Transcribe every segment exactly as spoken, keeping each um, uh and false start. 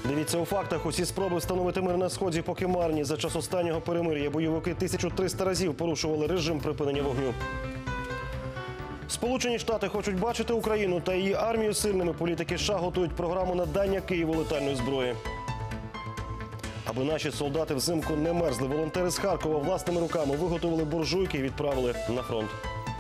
Дивіться у фактах. Усі спроби встановити мир на Сході поки марні. За час останнього перемир'я бойовики тисячу триста разів порушували режим припинення вогню. Сполучені Штати хочуть бачити Україну та її армію сильними. Політики США готують програму надання Києву летальної зброї. Аби наші солдати взимку не мерзли, волонтери з Харкова власними руками виготовили буржуйки і відправили на фронт.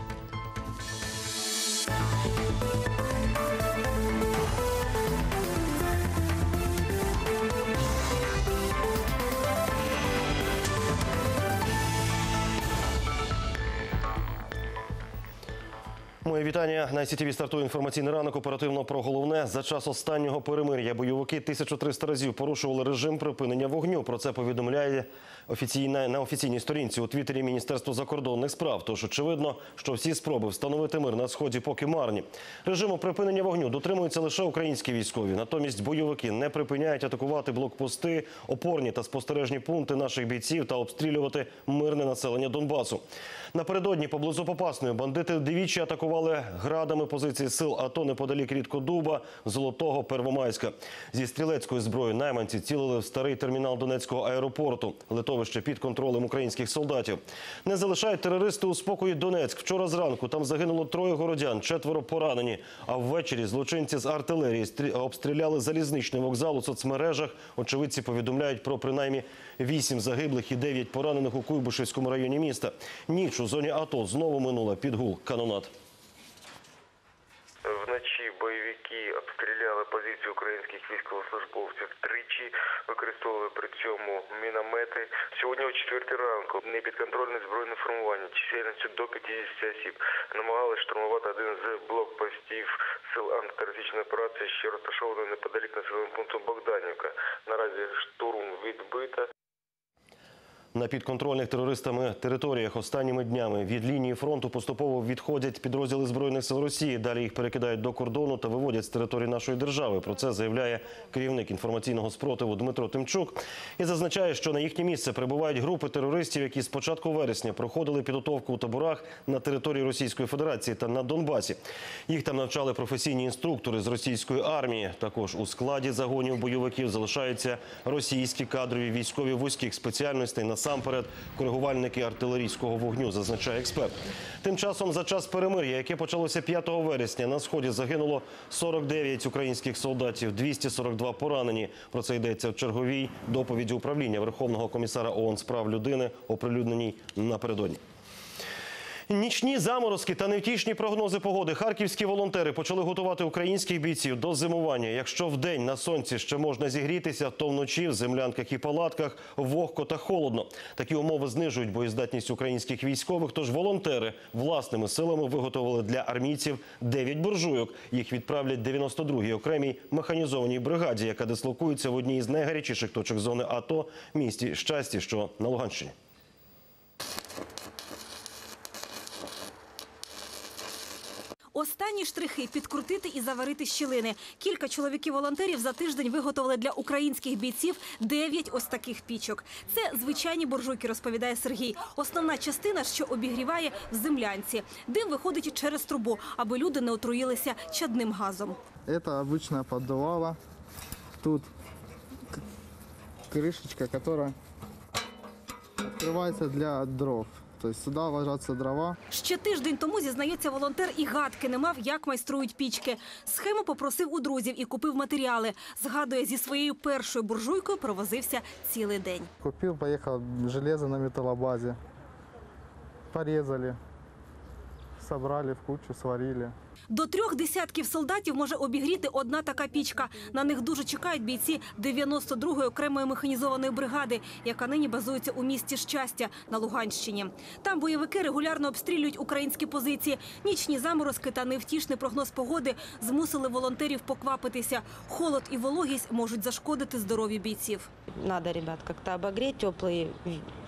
Моє вітання. На Ай Сі Ті Ві стартує інформаційний ранок. Оперативно про головне. За час останнього перемир'я бойовики тисячу триста разів порушували режим припинення вогню. Про це повідомляє офіційна, на офіційній сторінці у Твіттері Міністерство закордонних справ. Тож очевидно, що всі спроби встановити мир на Сході поки марні. Режиму припинення вогню дотримуються лише українські військові. Натомість бойовики не припиняють атакувати блокпости, опорні та спостережні пункти наших бійців та обстрілювати мирне населення Донбасу. Напередодні поблизу Попасної бандити двічі атакували градами позиції сил АТО неподалік Рідкодуба, Золотого, Первомайська. Зі стрілецької зброї найманці цілили в старий термінал Донецького аеропорту, литовище під контролем українських солдатів. Не залишають терористи у спокої Донецьк. Вчора зранку там загинуло троє городян, четверо поранені. А ввечері злочинці з артилерії обстріляли залізничний вокзал. У соцмережах очевидці повідомляють про принаймні вісім загиблих і дев'ять поранених у Куйбишевському районі міста. Ніч у зоні АТО знову минула під гул канонад. Вночі бойовики обстріляли позиції українських військовослужбовців. Тричі використовували при цьому міномети. Сьогодні о четвертій ранку непідконтрольне збройне формування чисельністю до п'ятдесят осіб намагалися штурмувати один з блокпостів сил антитерористичної операції, що розташований неподалік населеного пункту Богданівка. Наразі штурм відбито. На підконтрольних терористами територіях останніми днями від лінії фронту поступово відходять підрозділи Збройних сил Росії. Далі їх перекидають до кордону та виводять з території нашої держави. Про це заявляє керівник інформаційного спротиву Дмитро Тимчук. І зазначає, що на їхнє місце прибувають групи терористів, які з початку вересня проходили підготовку у таборах на території Російської Федерації та на Донбасі. Їх там навчали професійні інструктори з російської армії. Також у складі загонів бойовиків залишаються російські кадрові військові вузьких спеціальностей, насамперед коригувальники артилерійського вогню, зазначає експерт. Тим часом за час перемир'я, яке почалося п'ятого вересня, на Сході загинуло сорок дев'ять українських солдатів, двісті сорок два поранені. Про це йдеться в черговій доповіді управління Верховного комісара ООН з прав людини, оприлюдненій напередодні. Нічні заморозки та невтішні прогнози погоди. Харківські волонтери почали готувати українських бійців до зимування. Якщо вдень на сонці ще можна зігрітися, то вночі в землянках і палатках вогко та холодно. Такі умови знижують боєздатність українських військових, тож волонтери власними силами виготовили для армійців дев'ять буржуйок. Їх відправлять дев'яносто другій окремій механізованій бригаді, яка дислокується в одній з найгарячіших точок зони АТО – місті Щасті, що на Луганщині. Останні штрихи – підкрутити і заварити щілини. Кілька чоловіків-волонтерів за тиждень виготовили для українських бійців дев'ять ось таких пічок. Це звичайні буржуйки, розповідає Сергій. Основна частина, що обігріває в землянці. Дим виходить через трубу, аби люди не отруїлися чадним газом. Це звичайна піддувала. Тут кришечка, яка відкривається для дров. Тобто сюди ложаться дрова. Ще тиждень тому, зізнається волонтер, і гадки не мав, як майструють пічки. Схему попросив у друзів і купив матеріали. Згадує, зі своєю першою буржуйкою провозився цілий день. Купив, поїхав железо на металобазі. Порізали, зібрали в кучу, сварили. До трьох десятків солдатів може обігріти одна така пічка. На них дуже чекають бійці дев'яносто другої окремої механізованої бригади, яка нині базується у місті Щастя на Луганщині. Там бойовики регулярно обстрілюють українські позиції. Нічні заморозки та невтішний прогноз погоди змусили волонтерів поквапитися. Холод і вологість можуть зашкодити здоров'ю бійців. Надо, ребят, как-то обогреть теплые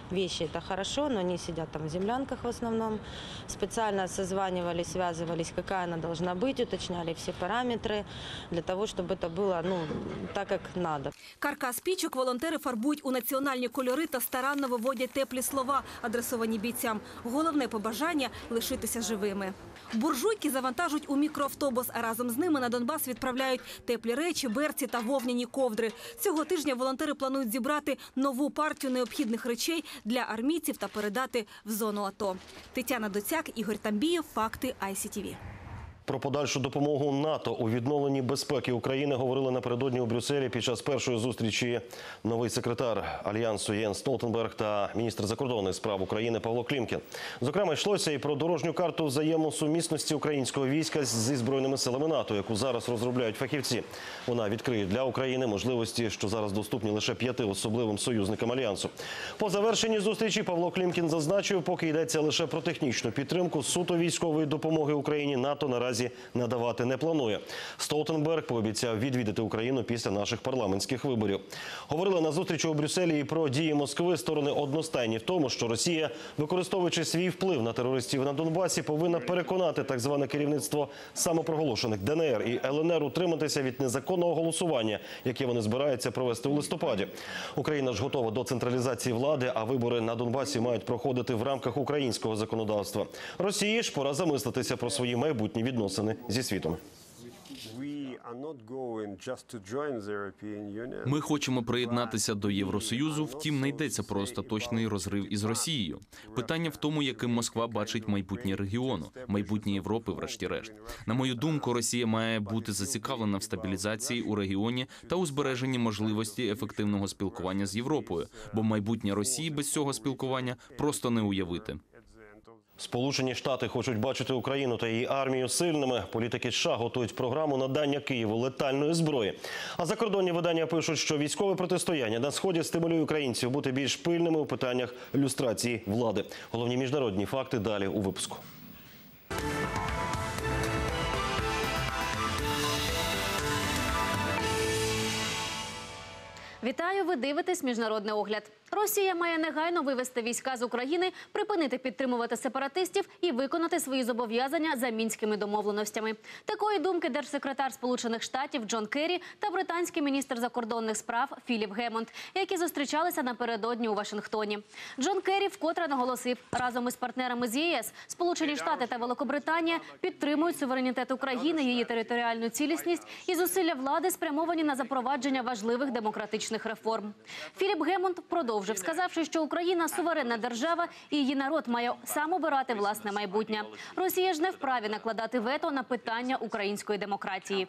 вещи это хорошо, но они сидят там в землянках в основном. Специально созванивались, связывались, какая она должна быть, уточняли все параметры для того, чтобы это было ну, так, как надо. Каркас пічок волонтери фарбують у національні кольори та старанно виводять теплі слова, адресовані бійцям. Головне побажання – лишитися живими. Буржуйки завантажують у мікроавтобус, а разом з ними на Донбас відправляють теплі речі, берці та вовняні ковдри. Цього тижня волонтери планують зібрати нову партію необхідних речей для армійців та передати в зону АТО. Тетяна Доцяк, Ігор Тамбієв, факти ай сі ті ві. Про подальшу допомогу НАТО у відновленні безпеки України говорили напередодні у Брюсселі під час першої зустрічі новий секретар Альянсу Єнс Столтенберг та міністр закордонних справ України Павло Клімкін. Зокрема, йшлося і про дорожню карту взаємосумісності українського війська зі Збройними силами НАТО, яку зараз розробляють фахівці. Вона відкриє для України можливості, що зараз доступні лише п'яти особливим союзникам Альянсу. По завершенні зустрічі Павло Клімкін зазначив, поки йдеться лише про технічну підтримку, суто військової допомоги Україні НАТО наразі надавати не планує. Столтенберг пообіцяв відвідати Україну після наших парламентських виборів. Говорили на зустрічі у Брюсселі і про дії Москви. Сторони одностайні в тому, що Росія, використовуючи свій вплив на терористів на Донбасі, повинна переконати так зване керівництво самопроголошених Де Ен Ер і Ел Ен Ер утриматися від незаконного голосування, яке вони збираються провести у листопаді. Україна ж готова до централізації влади, а вибори на Донбасі мають проходити в рамках українського законодавства. Росії ж пора замислитися про свої майбутні відносини зі світом. Ми хочемо приєднатися до Євросоюзу, втім не йдеться про остаточний розрив із Росією. Питання в тому, яким Москва бачить майбутнє регіону, майбутнє Європи врешті-решт. На мою думку, Росія має бути зацікавлена в стабілізації у регіоні та у збереженні можливості ефективного спілкування з Європою, бо майбутнє Росії без цього спілкування просто не уявити. Сполучені Штати хочуть бачити Україну та її армію сильними. Політики США готують програму надання Києву летальної зброї. А закордонні видання пишуть, що військове протистояння на Сході стимулює українців бути більш пильними у питаннях люстрації влади. Головні міжнародні факти далі у випуску. Вітаю, ви дивитесь «Міжнародний огляд». Росія має негайно вивести війська з України, припинити підтримувати сепаратистів і виконати свої зобов'язання за мінськими домовленостями. Такої думки держсекретар Сполучених Штатів Джон Керрі та британський міністр закордонних справ Філіп Гемонд, які зустрічалися напередодні у Вашингтоні. Джон Керрі вкотре наголосив, разом із партнерами з Є Ес Сполучені Штати та Великобританія підтримують суверенітет України, її територіальну цілісність і зусилля влади, спрямовані на запровадження важливих демократичних реформ. Філіп Гемонд продовжив, сказавши, що Україна – суверенна держава і її народ має сам обирати власне майбутнє. Росія ж не вправі накладати вето на питання української демократії.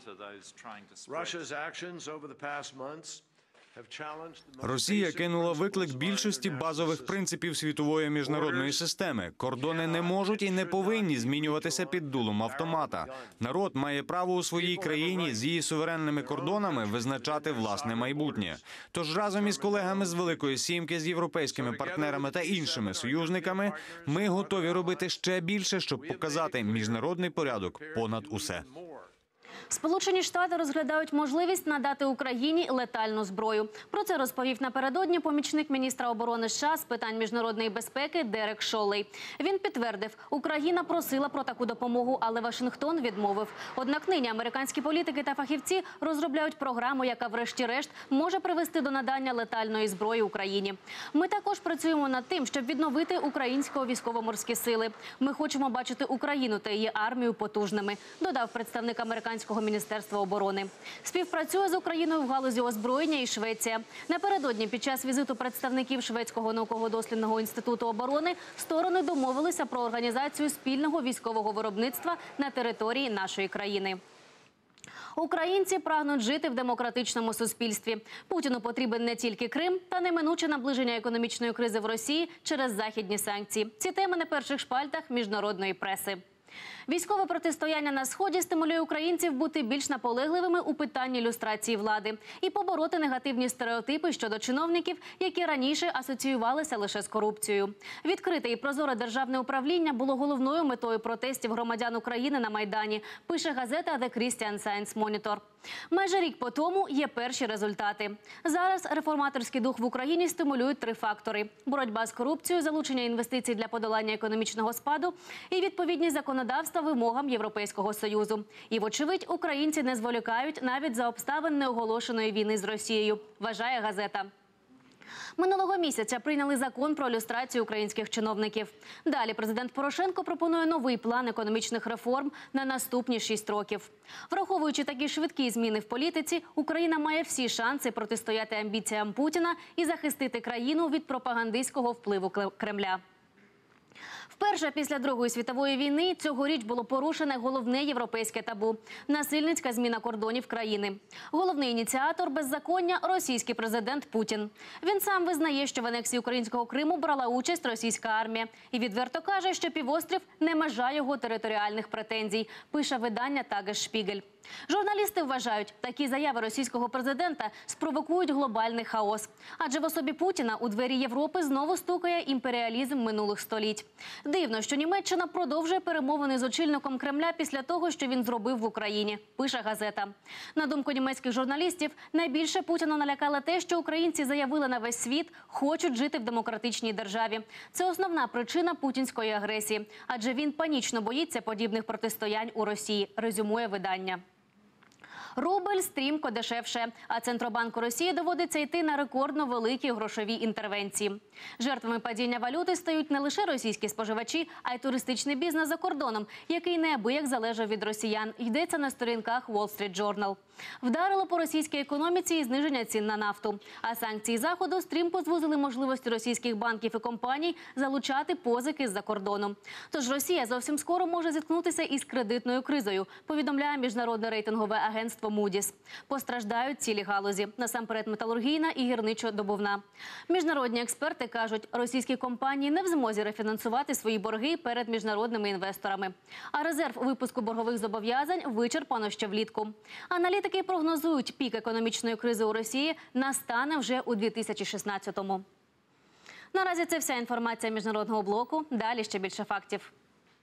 Росія кинула виклик більшості базових принципів світової міжнародної системи. Кордони не можуть і не повинні змінюватися під дулом автомата. Народ має право у своїй країні з її суверенними кордонами визначати власне майбутнє. Тож разом із колегами з Великої Сімки, з європейськими партнерами та іншими союзниками ми готові робити ще більше, щоб показати міжнародний порядок понад усе. Сполучені Штати розглядають можливість надати Україні летальну зброю. Про це розповів напередодні помічник міністра оборони США з питань міжнародної безпеки Дерек Шолей. Він підтвердив, Україна просила про таку допомогу, але Вашингтон відмовив. Однак нині американські політики та фахівці розробляють програму, яка врешті-решт може привести до надання летальної зброї Україні. Ми також працюємо над тим, щоб відновити українсько військово-морські сили. Ми хочемо бачити Україну та її армію потужними, додав представник американського Міністерства оборони. Співпрацює з Україною в галузі озброєння і Швеція. Напередодні під час візиту представників Шведського науково-дослідного інституту оборони сторони домовилися про організацію спільного військового виробництва на території нашої країни. Українці прагнуть жити в демократичному суспільстві. Путіну потрібен не тільки Крим, та неминуче наближення економічної кризи в Росії через західні санкції. Ці теми на перших шпальтах міжнародної преси. Військове протистояння на Сході стимулює українців бути більш наполегливими у питанні люстрації влади і побороти негативні стереотипи щодо чиновників, які раніше асоціювалися лише з корупцією. Відкрите і прозоре державне управління було головною метою протестів громадян України на Майдані, пише газета The Christian Science Monitor. Майже рік по тому є перші результати. Зараз реформаторський дух в Україні стимулюють три фактори – боротьба з корупцією, залучення інвестицій для подолання економічного спаду і відповідність законодавства вимогам Європейського Союзу. І, вочевидь, українці не зволікають навіть за обставин неоголошеної війни з Росією, вважає газета. Минулого місяця прийняли закон про люстрацію українських чиновників. Далі президент Порошенко пропонує новий план економічних реформ на наступні шість років. Враховуючи такі швидкі зміни в політиці, Україна має всі шанси протистояти амбіціям Путіна і захистити країну від пропагандистського впливу Кремля. Вперше після Другої світової війни цьогоріч було порушене головне європейське табу – насильницька зміна кордонів країни. Головний ініціатор беззаконня – російський президент Путін. Він сам визнає, що в анексії українського Криму брала участь російська армія. І відверто каже, що півострів не межа його територіальних претензій, пише видання «Тагес-Шпігель». Журналісти вважають, такі заяви російського президента спровокують глобальний хаос. Адже в особі Путіна у двері Європи знову стукає імперіалізм минулих століть. Дивно, що Німеччина продовжує перемовини з очільником Кремля після того, що він зробив в Україні, пише газета. На думку німецьких журналістів, найбільше Путіна налякало те, що українці заявили на весь світ, хочуть жити в демократичній державі. Це основна причина путінської агресії, адже він панічно боїться подібних протистоянь у Росії, резюмує видання. Рубль стрімко дешевше, а Центробанку Росії доводиться йти на рекордно великі грошові інтервенції. Жертвами падіння валюти стають не лише російські споживачі, а й туристичний бізнес за кордоном, який неабияк залежав від росіян, йдеться на сторінках Wall Street Journal. Вдарило по російській економіці і зниження цін на нафту. А санкції Заходу стрімко звузили можливості російських банків і компаній залучати позики з-за кордону. Тож Росія зовсім скоро може зіткнутися із кредитною кризою, повідомляє міжнародне рейтингове агентство Moody's. Постраждають цілі галузі, насамперед металургійна і гірничо-добувна. Міжнародні експерти кажуть, російські компанії не в змозі рефінансувати свої борги перед міжнародними інвесторами. А резерв випуску боргових зобов'язань вичерпано ще влітку. Аналітики прогнозують, пік економічної кризи у Росії настане вже у дві тисячі шістнадцятому. Наразі це вся інформація міжнародного блоку. Далі ще більше фактів.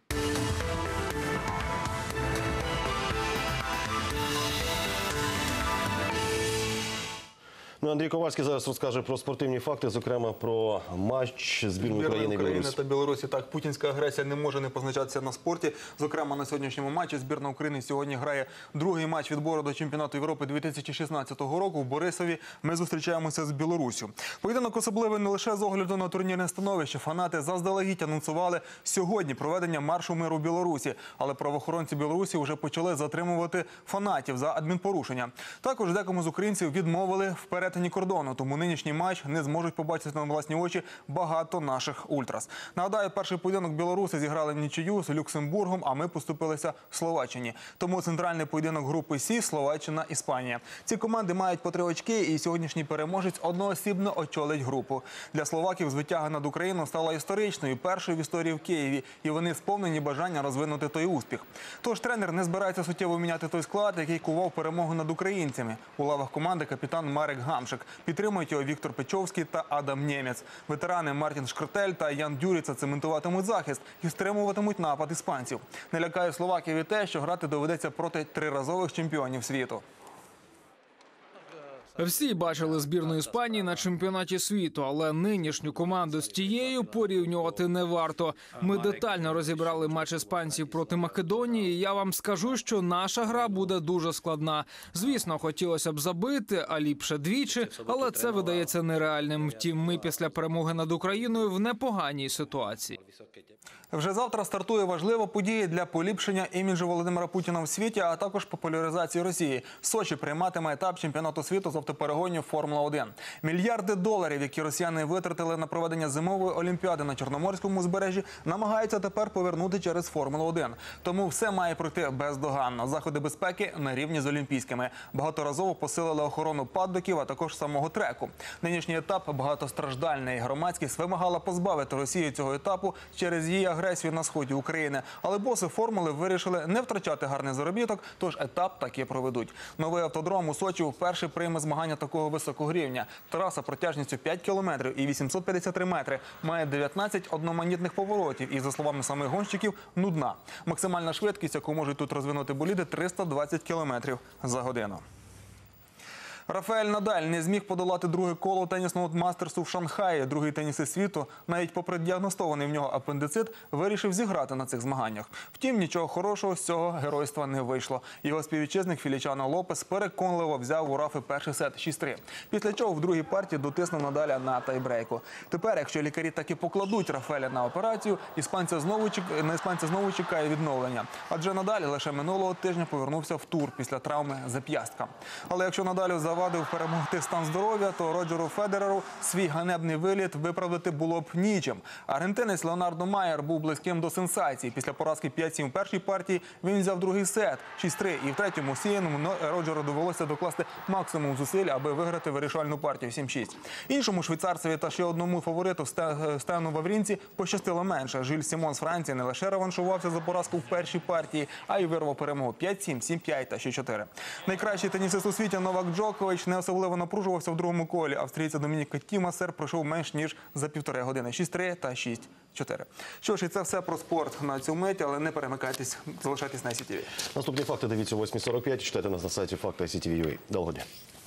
Ну, Андрій Ковальський зараз розкаже про спортивні факти, зокрема про матч збірної України і Білорусі. та Білорусі. Так, путінська агресія не може не позначатися на спорті. Зокрема, на сьогоднішньому матчі збірна України сьогодні грає другий матч відбору до чемпіонату Європи дві тисячі шістнадцятого року. В Борисові ми зустрічаємося з Білоруссю. Поєдинок особливий не лише з огляду на турнірне становище. Фанати заздалегідь анонсували сьогодні проведення маршу миру в Білорусі. Але правоохоронці Білорусі вже почали затримувати фанатів за адмінпорушення. Також декому з українців відмовили в перетині кордону, тому нинішній матч не зможуть побачити на власні очі багато наших ультрас. Нагадаю, перший поєдинок білоруси зіграли в нічию з Люксембургом, а ми поступилися в Словаччині. Тому центральний поєдинок групи Сі – Словаччина, Іспанія. Ці команди мають по три очки, і сьогоднішній переможець одноосібно очолить групу. Для словаків звитяга над Україною стала історичною, першою в історії в Києві, і вони сповнені бажання розвинути той успіх. Тож тренер не збирається суттєво міняти той склад, який кував перемогу над українцями. У лавах команди капітан Марек Гамшик. Підтримують його Віктор Печовський та Адам Нємець. Ветерани Мартін Шкртель та Ян Дюріца цементуватимуть захист і стримуватимуть напад іспанців. Не лякає словаків і те, що грати доведеться проти триразових чемпіонів світу. Всі бачили збірну Іспанії на чемпіонаті світу, але нинішню команду з тією порівнювати не варто. Ми детально розібрали матч іспанців проти Македонії, і я вам скажу, що наша гра буде дуже складна. Звісно, хотілося б забити, а ліпше двічі, але це видається нереальним. Втім, ми після перемоги над Україною в непоганій ситуації. Вже завтра стартує важлива подія для поліпшення іміджу Володимира Путіна в світі, а також популяризації Росії. Сочі прийматиме етап чемпіонату світу з автоперегонів Формула один. Мільярди доларів, які росіяни витратили на проведення зимової олімпіади на Чорноморському узбережжі, намагаються тепер повернути через Формулу один. Тому все має пройти бездоганно. Заходи безпеки на рівні з олімпійськими. Багаторазово посилили охорону паддоків, а також самого треку. Нинішній етап багатостраждальний. Громадськість вимагала позбавити Росію цього етапу через її агресію агресію на сході України. Але боси формули вирішили не втрачати гарний заробіток, тож етап таки проведуть. Новий автодром у Сочі вперше прийме змагання такого високого рівня. Траса протяжністю п'ять кілометрів і вісімсот п'ятдесят три метри має дев'ятнадцять одноманітних поворотів і, за словами самих гонщиків, нудна. Максимальна швидкість, яку можуть тут розвинути боліди, триста двадцять кілометрів за годину. Рафаель Надаль не зміг подолати друге коло тенісного мастерсу в Шанхаї. Другий тенісист світу, навіть попри діагностований в нього апендицит, вирішив зіграти на цих змаганнях. Втім, нічого хорошого з цього геройства не вийшло. Його співвітчизник Фелічіано Лопес переконливо взяв у Рафи перший сет шість три. Після чого в другій партії дотиснув Надаля на тайбрейку. Тепер, якщо лікарі таки покладуть Рафаеля на операцію, іспанця знову, на іспанця знову чекає відновлення. Адже Надаль лише минулого тижня повернувся в тур після травми зап'ястка. Але якщо Надалю завадив перемогти стан здоров'я, то Роджеру Федереру свій ганебний виліт виправдати було б нічим. Аргентинець Леонардо Майер був близьким до сенсації. Після поразки п'ять сім в першій партії він взяв другий сет шість три. І в третьому сіяному Роджеру довелося докласти максимум зусиль, аби виграти вирішальну партію сім шість. Іншому швейцарцеві та ще одному фавориту Стену Ваврінці пощастило менше. Жиль Сімон з Франції не лише реваншувався за поразку в першій партії, а й вирвав перемогу п'ять сім, сім п'ять та шість чотири. Найкращий тенісист у світі Новак Джокович не особливо напружувався в другому колі. Австрійця Домініка Тімасер пройшов менш ніж за півтори години. шість три та шість чотири. Що ж, і це все про спорт на цю мить, але не перемикайтесь, залишайтесь на ай сі ті ві. Наступні факти дивіться о восьмій сорок п'ять. Читайте нас на сайті факти ай сі ті ві точка ю а. Довго дня.